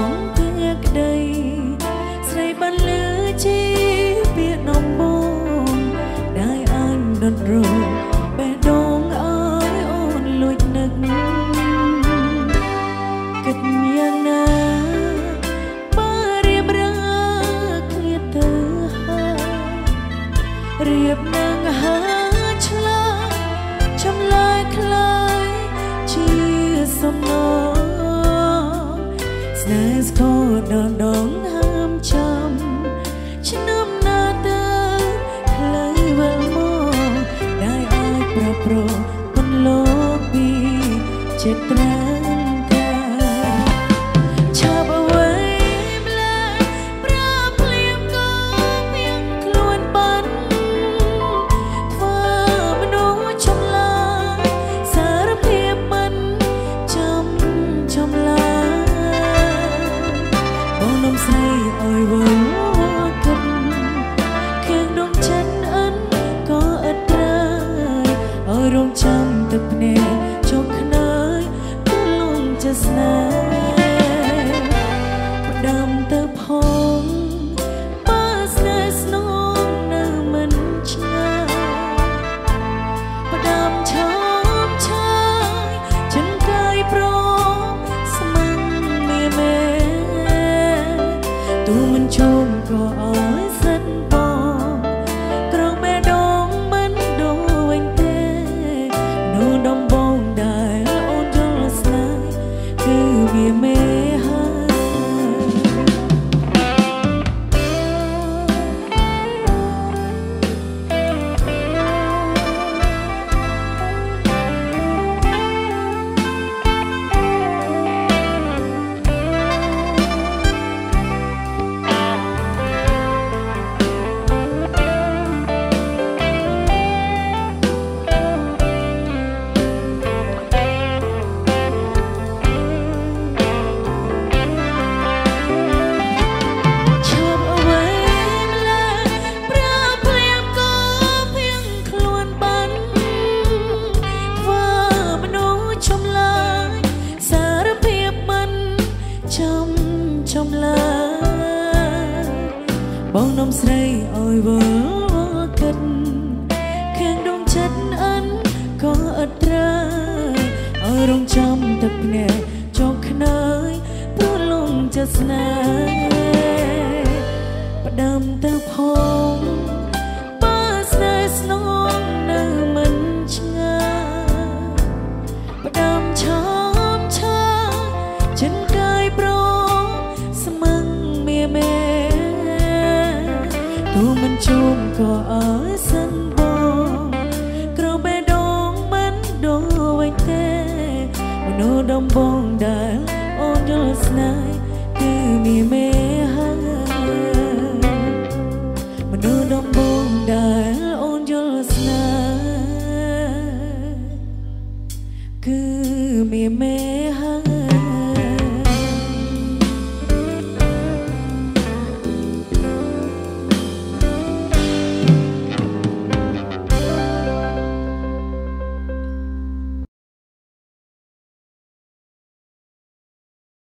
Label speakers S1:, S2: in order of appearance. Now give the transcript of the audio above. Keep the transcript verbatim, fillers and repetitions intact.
S1: ងភាក្ដីស្រីបានលឺជីពាក្យនំបងដែលអញដុតរងបេះដូងអើយអូនលួចនឹកគិតយ៉ាងណាបើរៀបរើឃ្លាតទៅហើយរៀបនឹងហើឆ្លើយចម្លើយคล้ายជាសំណងស្នេហ៍ស្គរដងដងហើមចាំឆ្នាំណាទៅផ្លូវវិលមកដែលអាចប្រប្រពន្លកពីចិត្តត្រាំកាឆាប់អ្វីម្លេះប្រើភ្លៀងក៏ពីងខ្លួនបានធ្វើមនុស្សចម្លាយសារភាពមិនចាំចម្លាបងនំស្រីអើយវល់គិតខៀងដងចិត្តអិនក៏អត់ត្រូវអើយរងចាំទឹកភ្នែកជោគខ្នើយទូលងជាស្នេហ៍ផ្ដាំទៅផងបើស្នេហ៍ស្នងនៅមិនឆ្ងាយផ្ដាំឈប់ឆាយចិនកាយប្រស្មឹងមេមេទូមិនជុំក៏អើយសិនបងក្រងបេះដូងមិនដូរវិញទេនូដំបងដែលអូនយល់ស្នេហ៍គឺវាមេហើយចម្លើយបងនំស្រីអើយវល់គិតខៀងដងចិត្តអិនក៏អត់ត្រូវអើយរងចាំទឹកភ្នែកចង់ខ្នើយព្រោះលងចិត្តស្នេហ៍ផ្ដាំទៅផងបើស្នេហ៍ស្នងនៅមិនឆ្ងាយផ្ដាំឆប់ឆាយចិនកាយប្រទូមិនជុំក៏អើយសិនបងក្រងបេះដូងមិនដូរវិញទេមនុស្សដំបងដែលអូនយល់ស្នេហ៍